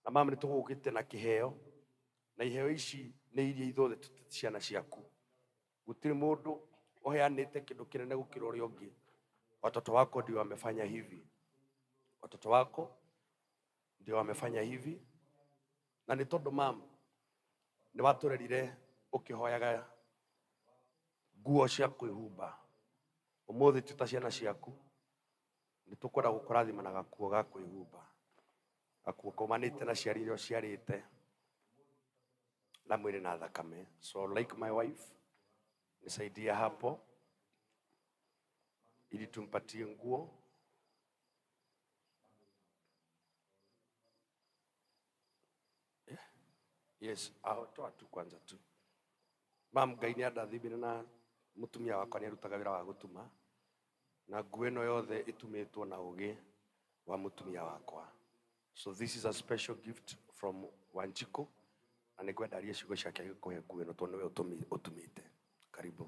na mama nĩ tũgũgĩte na kĩheo na iheo ici nĩ iria ithuothe ciana ciaku. Gũtirĩ mũndũ ũheanĩte kĩndũ kĩnene gũkĩra ũrĩa ũngĩ. Watoto wako ndio wamefanya hivi, watoto wako ndio wamefanya hivi, na nĩ tondũ mama nĩ watũrerire ũkĩhoyaga nguo cia kwĩhumba. Ũmũthĩ tuta ciana ciaku nĩ tũkwenda gũkũrathima na gakuo ga kwĩhumba, gakuo kaumanĩte na ciari iria ũciarĩte na mwĩrĩ na thakame. So like my wife, nisaidia hapo ili tumpatie nguo. Yes, toa tu kwanza tu. Mam, Ngai nĩ andathimire na mũtumia wakwa nĩ arutaga wĩra wa gũtuma, na nguo ĩno yothe ĩtumĩtwo na ũgĩ wa mũtumia wakwa. So this is a special gift from Wanjiko, na nĩngwenda arie ciugo ciake agĩkũhe nguo ĩno tondũ nĩwe ũtumĩte. Karibu.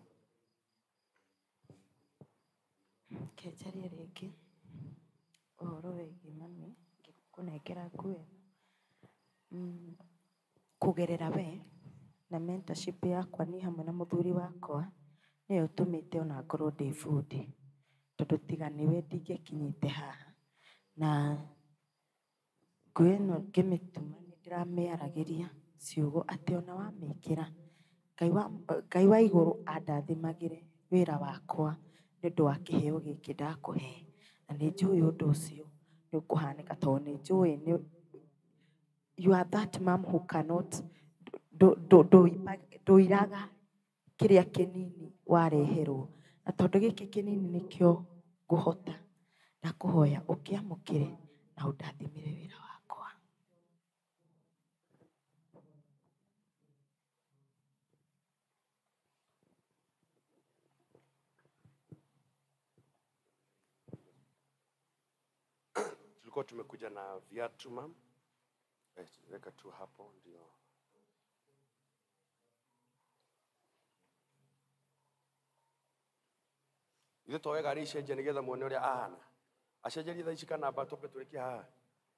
Kĩnjarie rĩngĩ ũhoro wĩgiĩ mami ngĩkũnengera nguo ĩno. Kũgerera we na mentorship yakwa niĩ hamwe na mũthuri wakwa nĩyo ũtũmĩte ona ngorwo ndĩ bundi, tondũ tiga nĩwe ndingĩkinyĩte haha. Na nguo ĩno ngĩmĩtuma nĩ ndĩramĩaragĩria ciugo atĩ ona wamĩkĩra Ngai wa igũrũ andathimagĩre wĩra wakwa nĩ ũndũ wa kĩheo gĩkĩ ndakũhe, na nĩ njũĩ ũndũ ũcio nĩ ũkũhanĩka tondũ nĩ njũĩ you are that mom who cannot ndũiraga kĩrĩa kĩnini wareherwo, na tondũ gĩkĩ kĩnini nĩkĩo ngũhota ndakũhoya ũkĩamũkĩre na ũndathimĩre wĩra wakwa. Tulikuwa tumekuja na viatu mam. Weka tu hapo ndio. Ile towe gari isheje nigetha muone uria ahana. Asheje thaa ici kana batope turikie haha.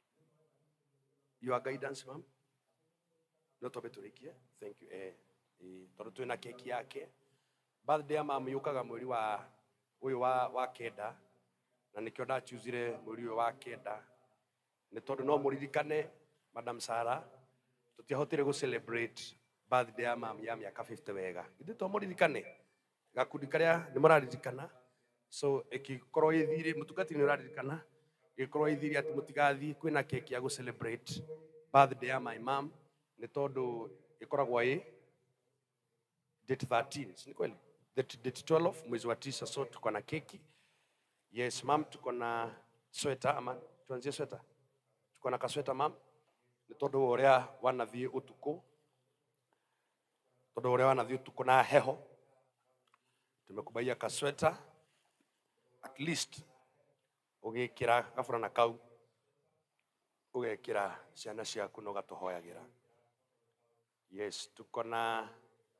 Your guidance mam. No tope turikie. Thank you. Tondũ twĩna keki yake. Birthday ya mam yukaga mweri wa uyu wa kenda. Na nikio nda choosire mweri uyu wa kenda. Nĩ tondũ no mũririkane Madam Sarah, tutiahotire go celebrate birthday ya mam ya miaka 50 wega. Ithu to mũririkane. Gakundi karĩa nĩ mũraririkana. So ikikorwo ithire mutungati nĩ ũraririkana. Ikikorwo ithire ati mutigathi kwĩna keki ya go celebrate birthday ya my mom. Nĩ tondũ ikoragwo date 13, ni kweli? Date 12 mwezi wa 9, so tuko na keki. Yes mam, tuko na sweater ama tuanzie sweater. Tuko na kasweta mam. Nĩ tondũ ũrĩa wanathiĩ ũtukũ. Tondũ ũrĩa wanathiĩ ũtukũ na heho. Tumekubaia kasweta. At least ũgĩkĩra gabũrana kau. Ũgekĩra ciana ciaku no gatuhoyagĩra. Yes, tuko na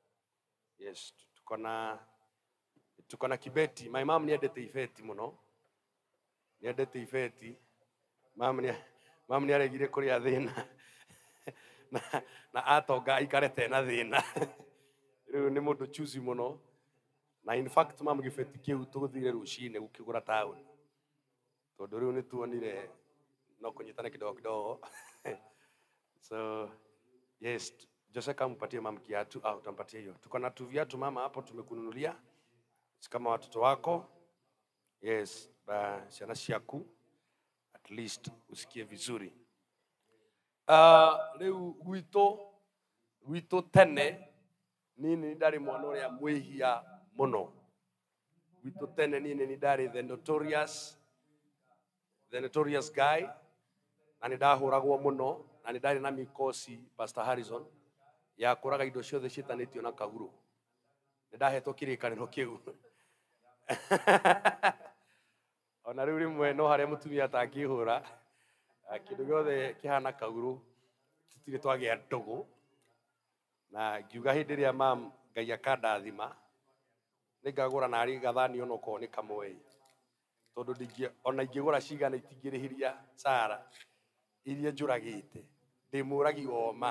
kibeti. My mom nĩendete ibeti mũno. Nĩendete ibeti. Mam nĩ aregire kũrĩa thĩna. Na atonga ikarete na thĩna. Rĩu nĩ mũndũ choosy mũno. Na in fact mam gĩbeti kĩu tũgũthire rũcinĩ gũkĩgũra taũni. Tondũ rĩu nĩ tuonire no kũnyitana kidogo. So yes, Jose kampatie mam kiatu au utampatie hiyo. Tuko na tu viatu mama hapo tumekununulia. Kama watoto wako. Yes, ciana ciaku. At least usikie vizuri. Leo gwito tene nini ndari mwana ũrĩa mwĩhia mũno. Gwito tene nini ni ndari the notorious guy. Na nĩndahũragwo mũno na nĩndarĩ na mikosi Pastor Harrison ya kũraga indo ciothe ciĩtanĩtio na kaguru. Nĩndahetwo kĩrĩkanĩro kĩu. Ona rĩu rĩmwe no harĩa mũtumia atangĩhũra kĩndũ gĩothe kĩhana kaguru tũtirĩ twagĩa ndũgũ. Na ngiuga hĩndĩ ĩrĩa mam Ngai akandathima nĩngagũra narĩ gathani ona okorwo nĩ kamwe. Tondũ ona ingĩgũra cigana itingĩrĩhĩria Sara iria njũragĩte. ndimuragi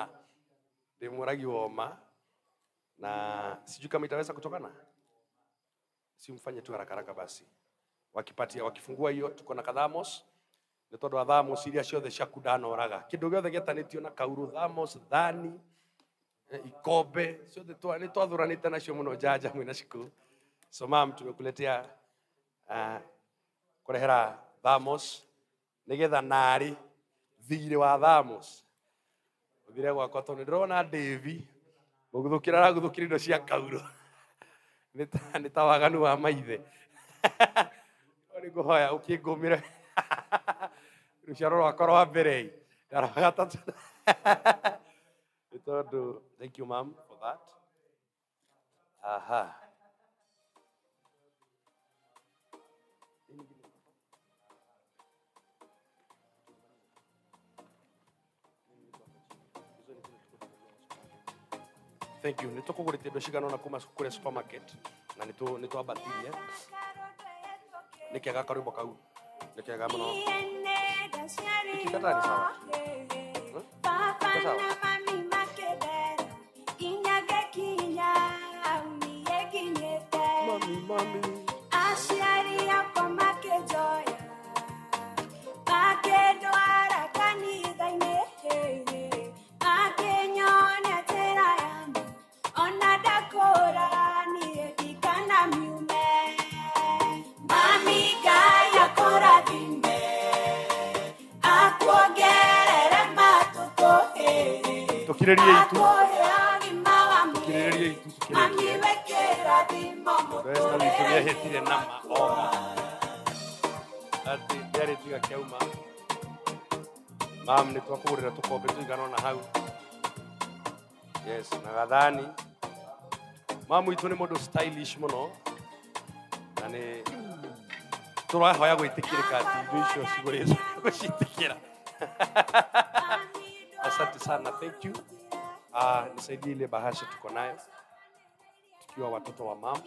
woma na sijui kama itaweza kutokana. Si mfanye tu haraka haraka basi. Wakifungua hiyo tuko na kathamos. Nĩ tondũ wa thamos iria ciothe ciaku ndanoraga. Kĩndũ gĩothe gĩtanĩtio na kauru, thamos, thani, ikombe, ciothe nĩ twathuranĩte nacio mũno Jaja mwĩna cukuru. So mam, tumekuletea kurehera thamos nigetha nari thirĩ wa thamos uthire gwakwa tondũ ndĩrona Devi gũthũkĩra indo cia kauru. Nĩ ta waganu wa maithe. Nĩ ngũhoya ũkĩngũmĩre ruciaro rwakwa rwa mbere gatatũ. Thank you mom for that. Aha. Thank you. Nitukugurite indo cigana na kuma kure supermarket na nitwambatirie. Nikiaga karimbo kau. Nikiaga muno. Ikikata ni sawa. Sawa. Mami. Ashari yako makejoya. Makedo ara kanitha ine. Makenyone tera yambo. Ona dakora ni edikana miume. Mami gaya kora dinde. Akuogerere matoto. Tukirerie itu. Mami wekera dimo. Esta victoria hetire nama oga. Ati yari tiga kiauma. Mam, nitwakugurira tukombe tuigana na hau. Yes, na gathani. Mamu itu ni mundu stylish muno. Na ni turahoya gwitikirika ati indo icio cigurĩtwo gucitikira. Asante sana, thank you. Nisaidie ile bahasha tuko nayo. Tukiwa watoto wa mama.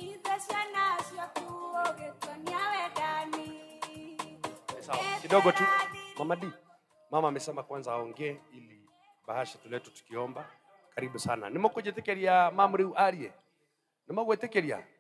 Kidogo tu. Mama D. Mama amesema kwanza aongee ili bahasha tuletu tukiomba. Karibu sana. Nimukujitekeria mamu riu arie. Nimugwitekeria.